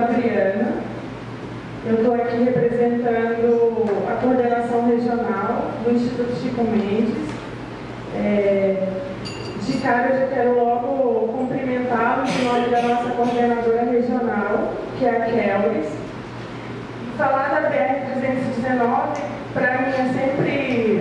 Adriana. Eu estou aqui representando a coordenação regional do Instituto Chico Mendes. De cara, eu já quero logo cumprimentá-los em nome da nossa coordenadora regional, que é a Kelvis. Falar da BR-319, para mim, é sempre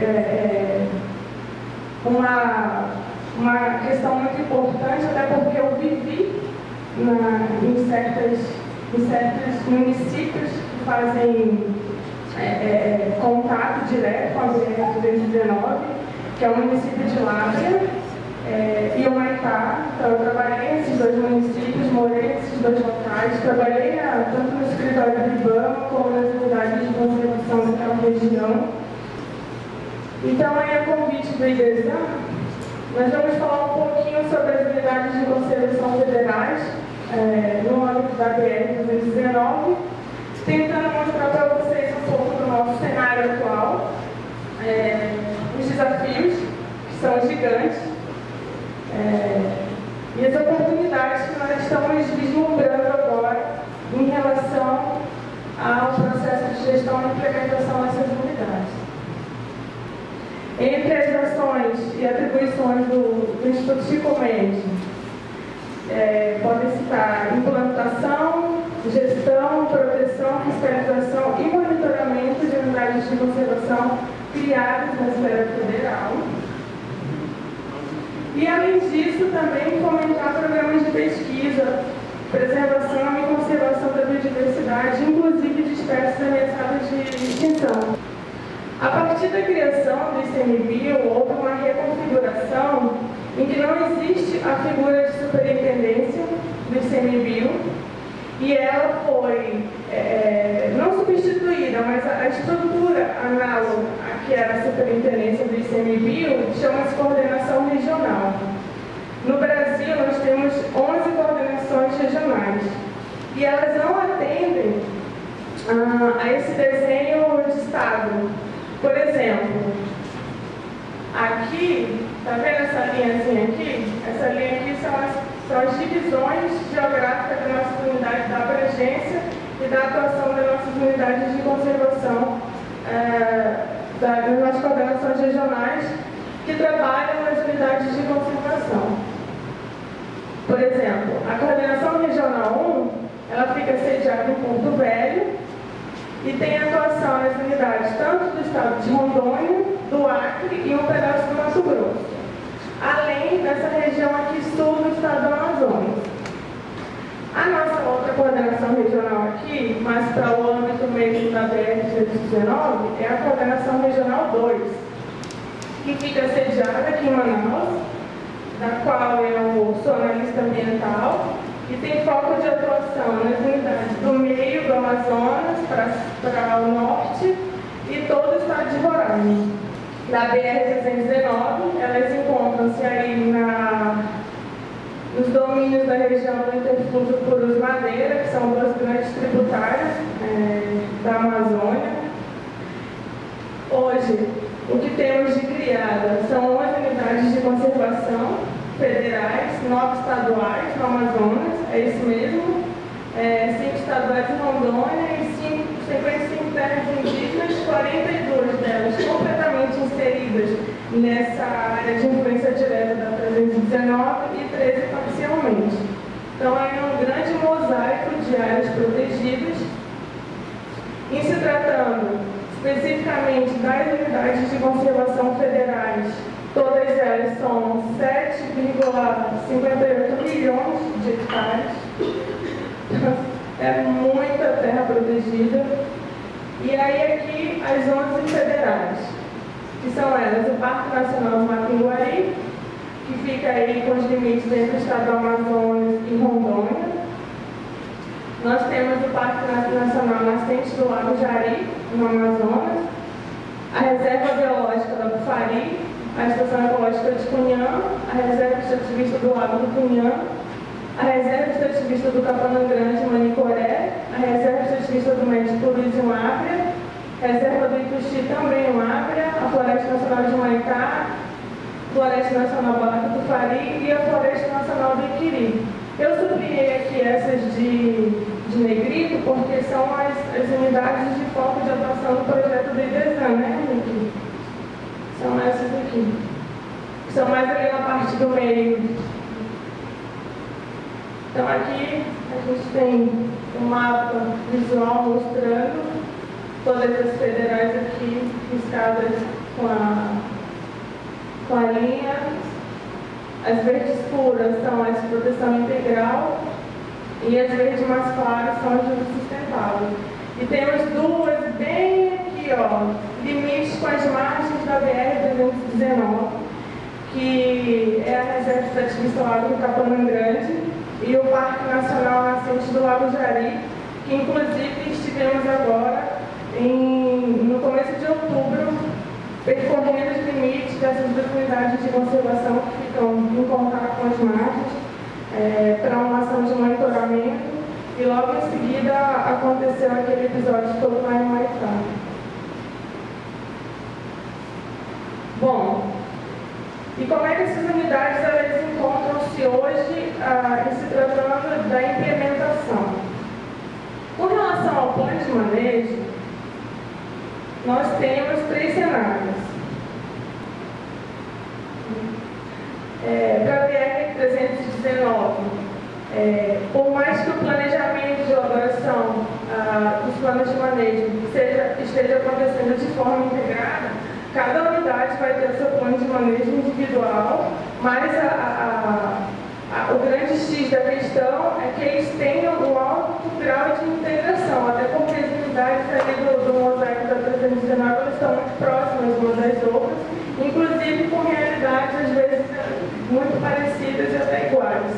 uma questão muito importante, até porque eu vivi em certos municípios que fazem contato direto com a BR-319, que é o município de Lábrea e o Maitá. Então, eu trabalhei nesses dois municípios, morei nesses dois locais, trabalhei tanto no escritório do IBAMA como nas unidades de conservação daquela região. Então, aí, a convite do IDESAN, nós vamos falar um pouquinho sobre as unidades de conservação federais no âmbito da BR-319, tentando mostrar para vocês um pouco do nosso cenário atual, os desafios, que são gigantes, e as oportunidades que nós estamos vislumbrando agora em relação ao processo de gestão e implementação dessas unidades. Entre as ações e atribuições do Instituto Chico Mendes, podem citar implantação, gestão, proteção, fiscalização e monitoramento de unidades de conservação criadas na esfera federal. E, além disso, também fomentar programas de pesquisa, preservação e conservação da biodiversidade, inclusive de espécies ameaçadas de extinção. A partir da criação do ICMBio, houve uma reconfiguração em que não existe a figura de superintendência do ICMBio, e ela foi não substituída, mas a estrutura análoga a que era a superintendência do ICMBio chama-se coordenação regional. No Brasil, nós temos 11 coordenações regionais, e elas não atendem a esse desenho de Estado. Por exemplo, aqui, está vendo essa linhazinha aqui? Essa linha aqui são as divisões geográficas da nossa unidade, da abrangência e da atuação das nossas unidades de conservação, das nossas coordenações regionais que trabalham nas unidades de conservação. Por exemplo, a coordenação regional 1, ela fica sediada em Porto Velho, e tem atuação nas unidades tanto do estado de Rondônia, do Acre e um pedaço do Mato Grosso, além dessa região aqui sul do estado do Amazonas. A nossa outra coordenação regional aqui, mais para o âmbito mesmo da BR-319, é a coordenação regional 2, que fica sediada aqui em Manaus, da qual eu sou analista ambiental, e tem foco de atuação nas unidades do meio do Amazonas para o norte e todo o estado de Roraima. Da BR-319, elas encontram-se aí nos domínios da região do Interflúvio Purus Madeira, que são duas grandes tributárias da Amazônia. Hoje, o que temos de criada são 11 unidades de conservação federais, 9 estaduais no Amazonas, é isso mesmo, 5 estaduais em Rondônia e 55 terras indígenas, 42 delas completamente inseridas nessa área de influência direta da 319 e 13 parcialmente. Então, é um grande mosaico de áreas protegidas. Em se tratando especificamente das unidades de conservação federais, todas elas são 7,58 milhões de hectares. É muita terra protegida. E aí aqui as 11 federais, que são elas o Parque Nacional do Mapinguari, que fica aí com os limites entre o estado do Amazonas e Rondônia. Nós temos o Parque Nacional Nascente do Lago Jari, no Amazonas, a Reserva Biológica da Bufari, a Estação Ecológica de Cunhã, a Reserva Extrativista do Lago do Cunhã, a Reserva Extrativista do Capana Grande, Manicoré, a Reserva Extrativista do Médio Purus, em Lábrea, a Reserva do Ituxi, também em Lábrea, a Floresta Nacional de Maitá, Floresta Nacional Barra do Fari e a Floresta Nacional do Iquiri. Eu sublinhei aqui essas de de negrito, porque são as unidades de foco de atuação do projeto de desenho, né, Henrique? São essas aqui. São mais ali na parte do meio. Então aqui a gente tem um mapa visual mostrando todas as federais aqui riscadas com a linha. As verdes escuras são as de proteção integral e as verdes mais claras são as de uso sustentável. E temos duas bem aqui, ó, limites com as margens da BR-319, que é a Reserva Extrativista Lago do Capão Grande e o Parque Nacional Nascente do Lago Jari, que inclusive estivemos agora, no começo de outubro, percorrendo os limites dessas duas unidades de conservação que ficam em contato com as margens, para uma ação de monitoramento, e logo em seguida aconteceu aquele episódio todo lá em Maitá. Bom, e como é que essas unidades elas encontram-se hoje em se tratando da implementação? Com relação ao plano de manejo, nós temos 3 cenários. Para a BR-319, por mais que o planejamento de elaboração dos planos de manejo esteja acontecendo de forma integrada, cada unidade vai ter seu plano de manejo individual, mas o grande X da questão é que eles tenham um alto grau de integração, até porque as unidades ali do mosaico da 319 elas estão muito próximas umas das outras, inclusive com realidades às vezes muito parecidas e até iguais.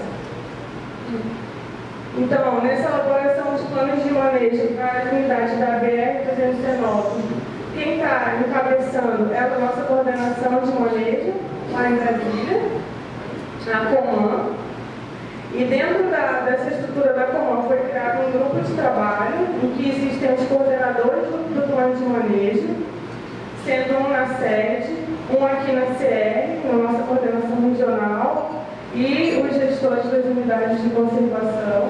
Então, nessa elaboração dos planos de manejo para as unidades da BR-319, quem está encabeçando é a nossa coordenação de manejo, lá em Brasília, a Coman. E dentro dessa estrutura da Coman foi criado um grupo de trabalho em que existem os coordenadores do plano de manejo, sendo um na sede, um aqui na CR, na nossa coordenação regional, e os gestores das unidades de conservação.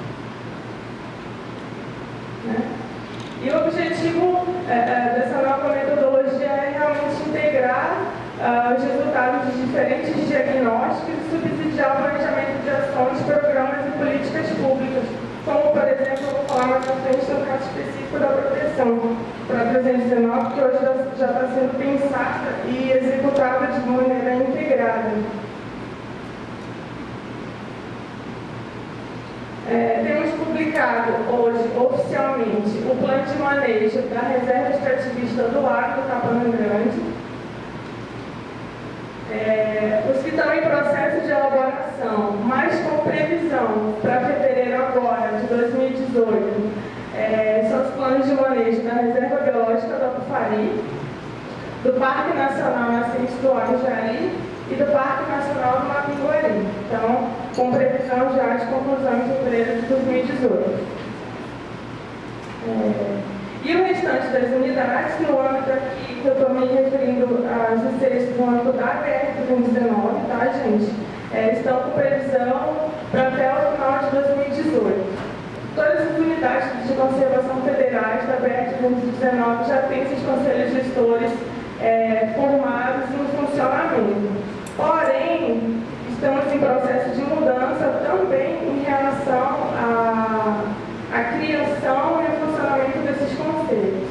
Né? E o objetivo dessa nova metodologia é realmente integrar os resultados de diferentes diagnósticos e subsidiar o planejamento de ações, programas e políticas públicas, como, por exemplo, eu vou falar mais à frente no caso específico da proteção para 319, que hoje já está sendo pensada e executada de maneira integrada. Temos publicado hoje, oficialmente, o plano de manejo da Reserva Extrativista do Lago do Capão Grande. Os que estão em processo de elaboração, mas com previsão para fevereiro agora, de 2018, são os planos de manejo da Reserva Biológica do Apufari, do Parque Nacional Nascente do Lago Jari e do Parque Nacional do Mapinguari. Então, com previsão já de conclusão em fevereiro de 2018. E o restante das unidades, no âmbito aqui que eu estou me referindo às ICs no âmbito da BR-319, tá, gente? Estão com previsão para até o final de 2018. Todas as unidades de conservação federais da BR-319 já têm seus conselhos gestores formados em funcionamento. Porém, estamos em processo de mudança também em relação à criação e ao funcionamento desses conselhos.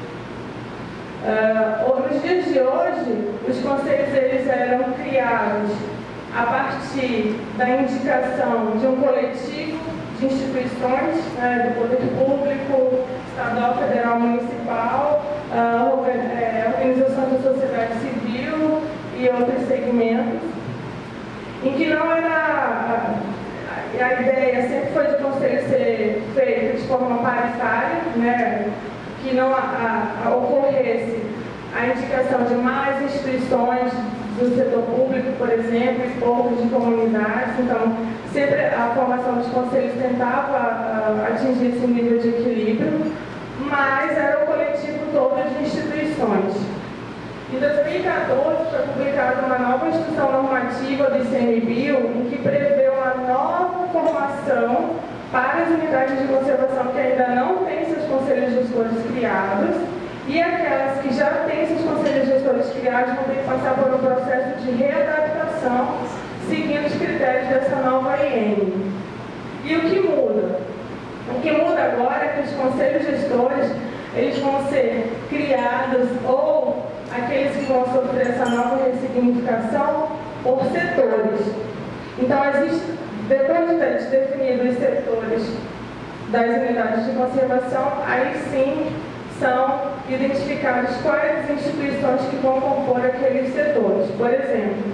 Nos dias de hoje, os conselhos eles eram criados a partir da indicação de um coletivo de instituições do poder público, estadual, federal, municipal, organizações da sociedade civil e outros segmentos, em que não era a ideia sempre foi de conselho ser feito de forma paritária, né, que não ocorresse a indicação de mais instituições do setor público, por exemplo, e poucos de comunidades. Então, sempre a formação dos conselhos tentava atingir esse nível de equilíbrio, mas era o coletivo todo de instituições. Em 2014, foi publicada uma nova instrução normativa do ICMBio, em que prevê uma nova formação para as unidades de conservação que ainda não têm seus conselhos gestores criados, e aquelas que já têm seus conselhos gestores criados vão ter que passar por um processo de readaptação, seguindo os critérios dessa nova IN. E o que muda? O que muda agora é que os conselhos gestores eles vão ser criados, ou aqueles que vão sofrer essa nova ressignificação, por setores. Então, depois de ter definido os setores das unidades de conservação, aí sim são identificadas quais as instituições que vão compor aqueles setores. Por exemplo,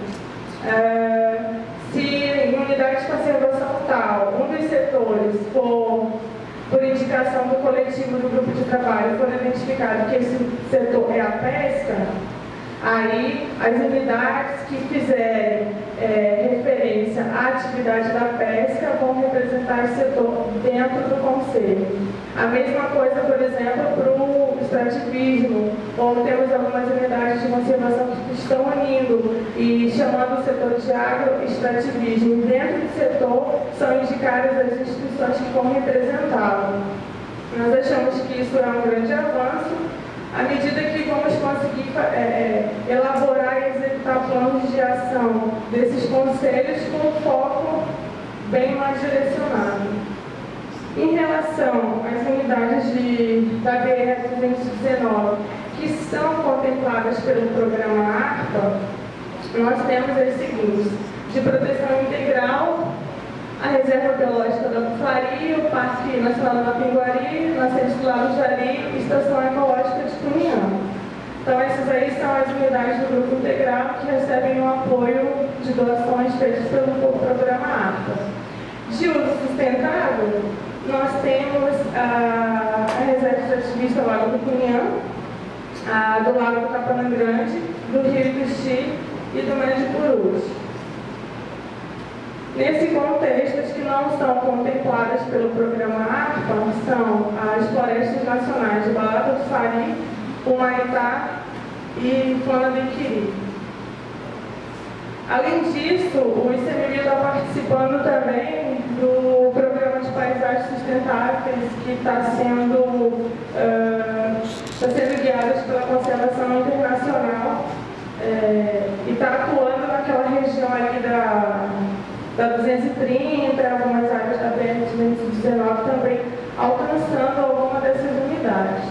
se em unidade de conservação tal, um dos setores for, por indicação do coletivo do grupo de trabalho, for identificado que esse setor é a pesca, aí as unidades que fizerem referência à atividade da pesca vão representar esse setor dentro do conselho. A mesma coisa, por exemplo, para o extrativismo, ou temos algumas unidades de conservação que estão unindo e chamando o setor de agroextrativismo. Dentro do setor são indicadas as instituições que vão representá-lo. Nós achamos que isso é um grande avanço, à medida que vamos conseguir elaborar e executar planos de ação desses conselhos com um foco bem mais direcionado. Em relação às unidades da BR-219 que são contempladas pelo programa ARPA, nós temos as seguintes: de proteção integral, a Reserva Biológica da Bufari, o Parque Nacional do Mapinguari, Nascente do Lago Jari e Estação Ecológica de Cunhã. Então, essas aí são as unidades do Grupo Integral que recebem o apoio de doações feitas pelo programa ARPA. De uso sustentável, nós temos a Reserva Extrativista Lago do Cunhã, do Lago do Capanã Grande, do Rio do Xi e do Médio Purus. Nesse contexto, as que não são contempladas pelo programa ARPA são as florestas nacionais de Baía do Fari, Humaitá e Flana do Iquiri. Além disso, o ICMBio está participando também do Programa de Paisagens Sustentáveis, que está sendo guiado pela Conservação Internacional e está atuando naquela região ali da 230, algumas áreas da BR-219 também, alcançando alguma dessas unidades.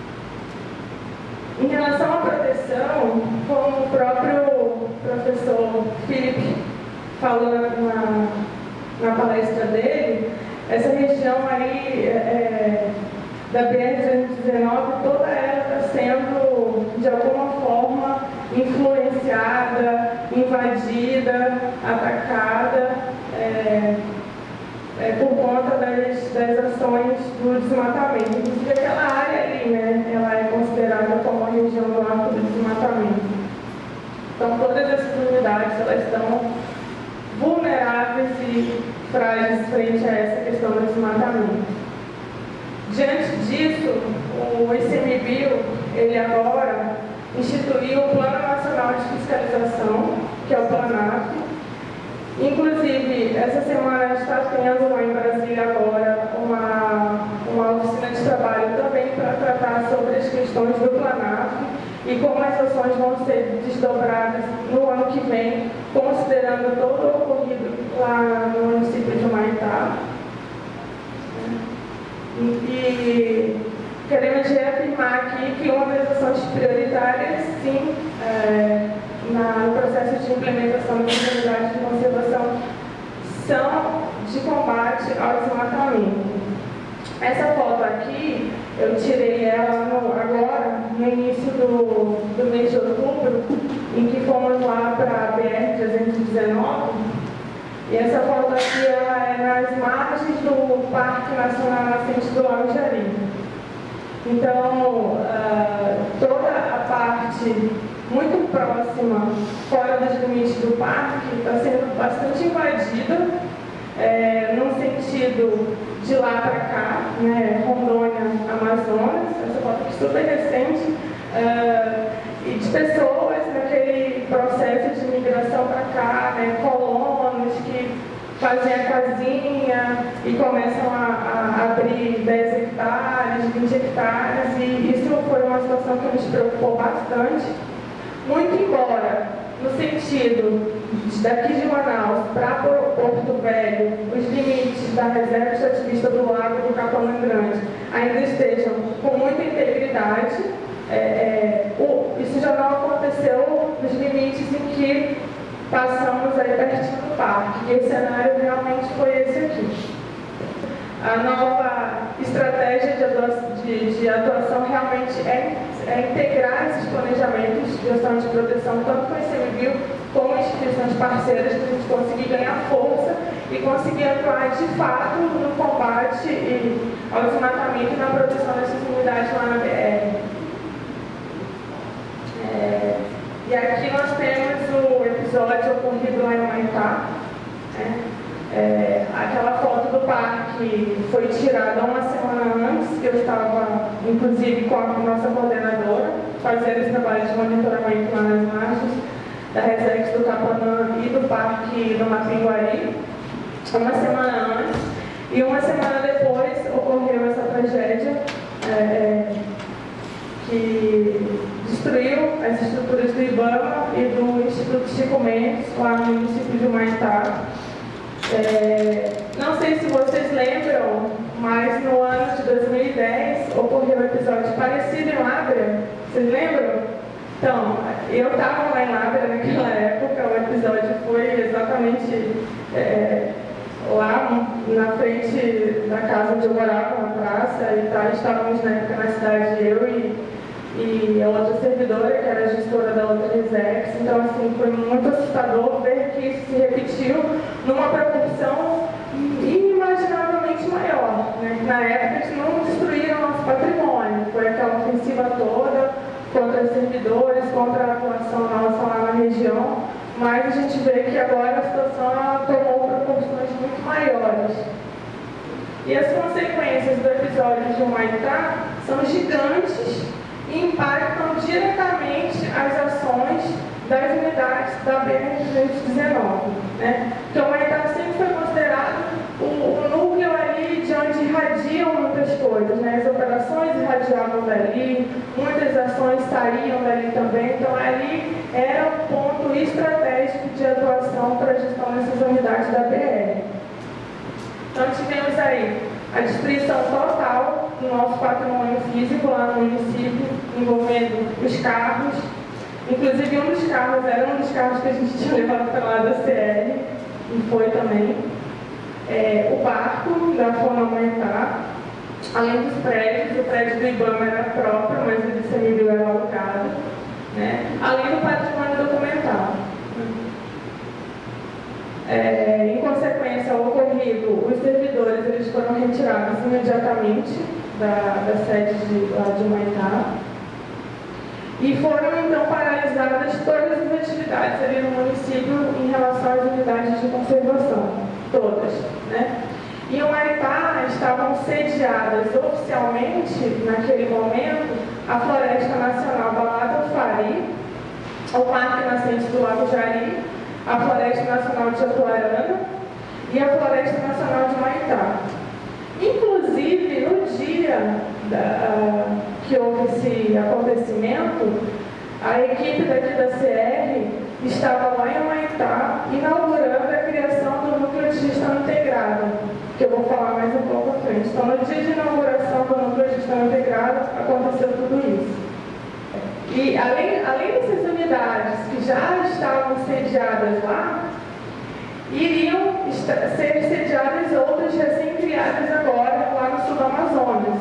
Em relação à proteção, como o próprio professor Felipe falou na palestra dele, essa região aí da BR-219, toda ela está sendo, de alguma forma, influenciada, invadida, atacada, por conta das ações do desmatamento. Inclusive, aquela área ali, né, ela é considerada como a região do arco do desmatamento. Então, todas essas unidades, elas estão vulneráveis e frágeis frente a essa questão do desmatamento. Diante disso, o ICMBio, ele agora instituiu o Plano Nacional de Fiscalização, que é o PLANAF. Inclusive, essa semana está tendo lá em Brasília agora uma oficina de trabalho também para tratar sobre as questões do PLANAF e como as ações vão ser desdobradas no ano que vem, considerando todo o ocorrido lá no município de Humaitá. E queremos reafirmar aqui que uma das ações prioritárias, sim, no processo de implementação das unidades de conservação, são de combate ao desmatamento. Essa foto aqui, eu tirei ela agora, no início do mês de outubro, em que fomos lá para a BR-219. E essa foto aqui ela é nas margens do Parque Nacional Nascente do Lago Jari. Então, toda a parte muito próxima, fora dos limites do parque, está sendo bastante invadida, no sentido de lá para cá, né, Rondônia, Amazonas, essa foto aqui super recente, e de pessoas naquele processo de migração para cá, né, colonos que fazem a casinha e começam a abrir 10 hectares, 20 hectares, e isso foi uma situação que nos preocupou bastante, muito embora, no sentido daqui de Manaus para Porto Velho, os limites da reserva extrativista do Lago do Capão Grande ainda estejam com muita integridade. Isso já não aconteceu nos limites em que passamos aí pertinho do parque, e o cenário realmente foi esse aqui. A nova estratégia de atuação realmente é integrar esses planejamentos de ação de proteção, tanto com o ICMBio como instituições parceiras, para a gente conseguir ganhar força e conseguir atuar de fato no combate ao desmatamento e na proteção dessas unidades lá na BR. E aqui nós temos o episódio ocorrido lá em Humaitá. Aquela foto do parque foi tirada uma semana antes, que eu estava, inclusive, com a nossa coordenadora, fazendo esse trabalho de monitoramento lá nas margens da Resex do Capanã e do Parque do Mapinguari, uma semana antes. E uma semana depois ocorreu essa tragédia que destruiu as estruturas do IBAMA e do Instituto Chico Mendes, lá no município de Humaitá. Não sei se vocês lembram, mas no ano de 2010 ocorreu um episódio parecido em Lábrea. Vocês lembram? Então, eu estava lá em Lábrea naquela época, o episódio foi exatamente lá na frente da casa onde eu morava, na praça, e tal. Estávamos na época na cidade, eu e a outra servidora, que era a gestora da outra Resex. Então, assim, foi muito assustador ver que isso se repetiu numa proporção inimaginavelmente maior. Né? Na época, eles não destruíram nosso patrimônio, foi aquela ofensiva toda contra os servidores, contra a atuação nossa lá na região, mas a gente vê que agora a situação tomou proporções muito maiores. E as consequências do episódio de Humaitá são gigantes e impactam diretamente as ações das unidades da BR-219. Né? Então, Humaitá sempre foi considerado o núcleo ali de onde irradiam muitas coisas. Né? As operações irradiavam dali, muitas ações saíam dali também. Então, ali era um ponto estratégico de atuação para a gestão dessas unidades da BR. Então, tivemos aí a destruição total do nosso patrimônio físico lá no município, envolvendo os carros. Inclusive, um dos carros era um dos carros que a gente tinha levado para lá da CR, e foi também. O barco da Fona Humaitá, além dos prédios, o prédio do IBAMA era próprio, mas o ICMBio era alocado, né? Além do patrimônio documental. Em consequência ao ocorrido, os servidores eles foram retirados imediatamente da sede de Humaitá e foram então paralisadas todas as atividades ali no município em relação às unidades de conservação, todas, né? Em Humaitá estavam sediadas oficialmente, naquele momento, a Floresta Nacional Balada do Fari, o Parque Nascente do Lago Jari, a Floresta Nacional de Atuarana e a Floresta Nacional de Humaitá. Inclusive, no dia que houve esse acontecimento, a equipe daqui da CR estava lá em Humaitá inaugurando a criação do Núcleo de Gestão Integrada, que eu vou falar mais um pouco à frente. Então, no dia de inauguração do Núcleo de Gestão Integrada, aconteceu tudo isso. E além dessas unidades que já estavam sediadas lá, iriam ser sediadas outras recém-criadas agora, lá no sul do Amazonas,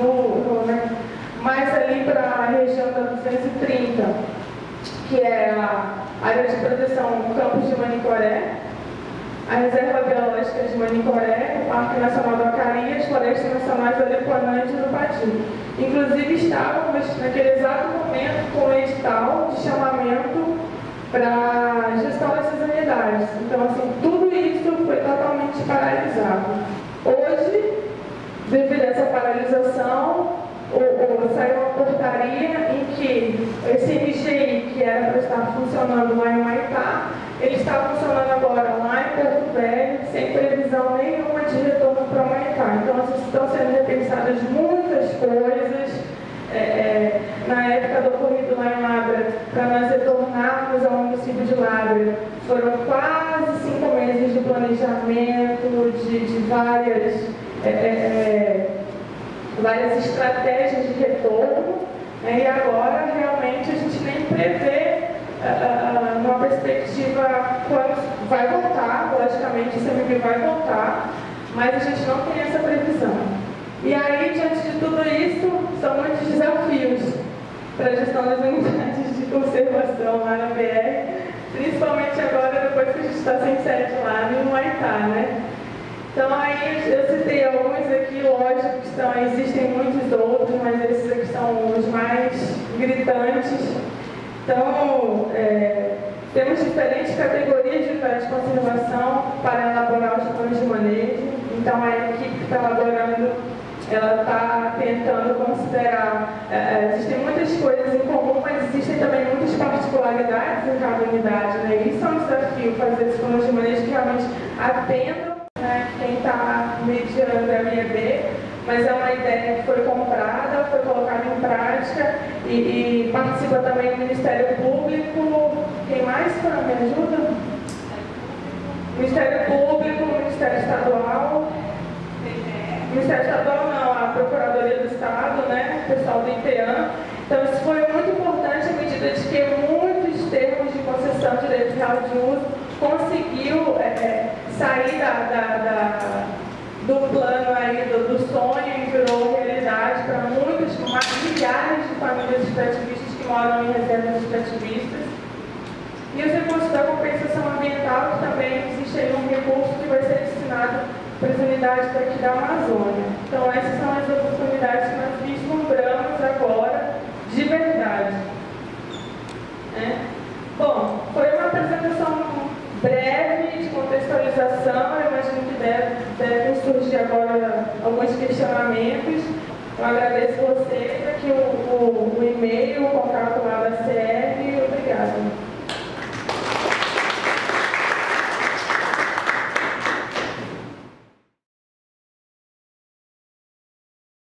mais ali para a região da 230, que é a área de proteção Campos de Manicoré, a Reserva Biológica de Manicoré, o Parque Nacional do Acari e as Florestas Nacionais do Alepuanã e de Urupati. Inclusive, estávamos naquele exato momento com o edital de chamamento para a gestão dessas unidades. Então, assim, tudo isso foi totalmente paralisado. Hoje, devido a essa paralisação, saiu uma portaria em que esse MGI, que era para estar funcionando lá em Humaitá, ele está funcionando agora lá em Porto Velho, sem previsão nenhuma de retorno para Humaitá. Então, estão sendo repensadas muitas coisas. Na época do ocorrido lá em Lábrea, para nós retornarmos ao município de Lábrea, foram quase 5 meses de planejamento, de várias estratégias de retorno, e agora realmente a gente nem prevê uma perspectiva quando vai voltar, logicamente o CMB vai voltar, mas a gente não tem essa previsão. E aí, diante de tudo isso, são muitos desafios para a gestão das unidades de conservação lá na BR, principalmente agora, depois que a gente está sem sede lá no Humaitá, né? Então, aí eu citei alguns aqui, lógico, existem muitos outros, mas esses aqui são os mais gritantes. Então, temos diferentes categorias de unidades de conservação para elaborar os planos de manejo. Então, a equipe que está elaborando, ela está tentando considerar, existem muitas coisas em comum, mas existem também muitas particularidades em cada unidade, né? Isso é um desafio, fazer esses planos de manejo que realmente atendam, né, quem está mediando a MIEB, mas é uma ideia que foi comprada, foi colocada em prática e participa também o Ministério Público. Quem mais, Fran, me ajuda? Ministério Público, Ministério Estadual. Ministério Estadual não, a Procuradoria do Estado, né, o pessoal do IPEAM. Então, isso foi muito importante à medida de que muitos termos de concessão de direito real de uso conseguiu sair do plano aí, do sonho e virou realidade para muitos, milhares de famílias extrativistas que moram em reservas extrativistas. E os recursos da compensação ambiental, que também existe aí um recurso que vai ser destinado para as unidades daqui da Amazônia. Então, essas são as oportunidades que nós vislumbramos agora, de verdade. Bom, foi uma apresentação breve de contextualização. Eu imagino que devem surgir agora alguns questionamentos. Eu agradeço vocês, aqui o e-mail, o contato lá da CE,